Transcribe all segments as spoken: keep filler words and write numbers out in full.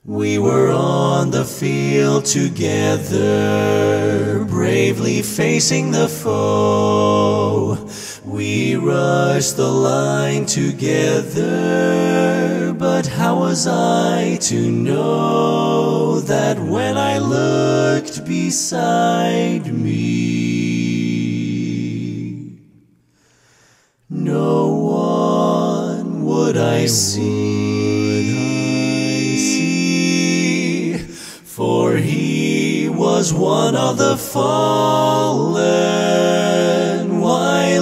We were on the field together, bravely facing the foe. We rushed the line together, but how was I to know that when I looked beside me, no one would I see? For he was one of the fallen. Why,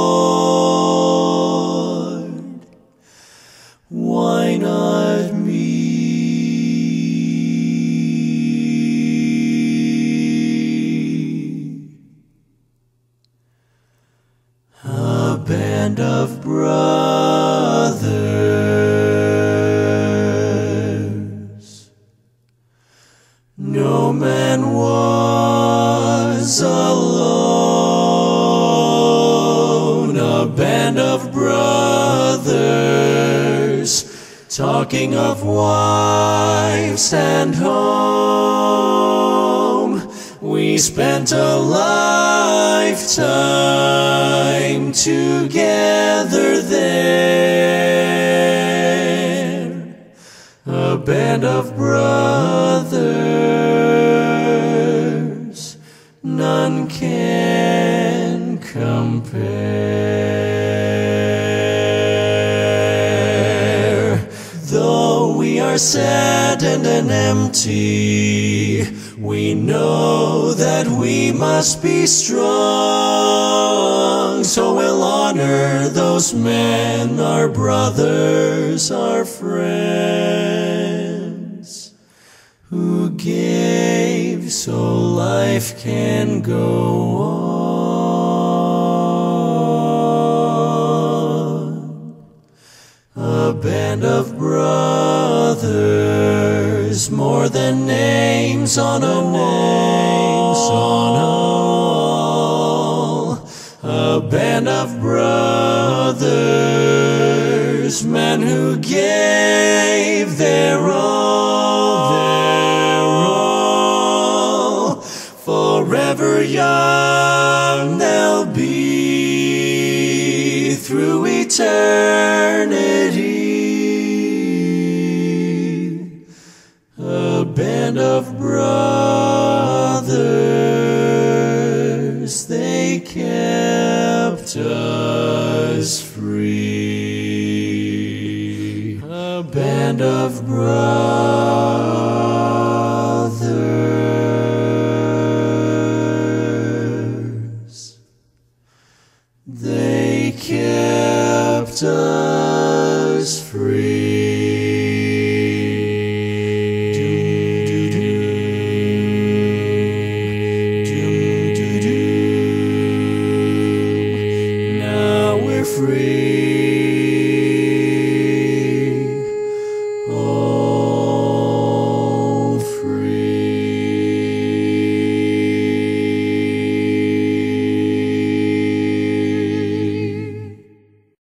Lord, why not me? A band of brothers, no man was alone. A band of brothers, talking of wives and home. We spent a lifetime together there. A band of brothers, none can compare. Though we are saddened and empty, we know that we must be strong. So we'll honor those men, our brothers, our friends, who gave so life can go on. A band of brothers, more than names on a wall. A band of brothers, men who gave their all, their all. Forever young they'll be through eternity. A band of brothers, they kept us free. A band of brothers, they kept us